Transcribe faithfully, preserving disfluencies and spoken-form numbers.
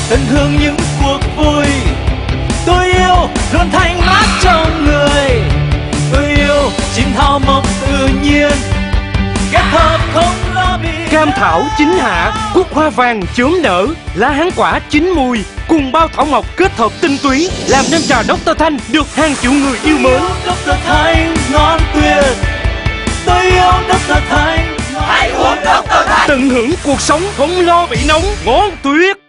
tận hưởng những cuộc vui. Tôi yêu luôn thanh mát trong người, tôi yêu chim thảo mộc tự nhiên, kết hợp không lo bị. Cam thảo chín hạ, cúc hoa vàng chớm nở, lá hán quả chín mùi, cùng bao thảo mộc kết hợp tinh túy, làm nên trà Doctor Thanh được hàng triệu người yêu mến. Doctor Thanh ngon tuyệt, tôi yêu Doctor Thanh. Hãy uống Doctor Thanh, tận hưởng cuộc sống không lo bị nóng, ngon tuyệt.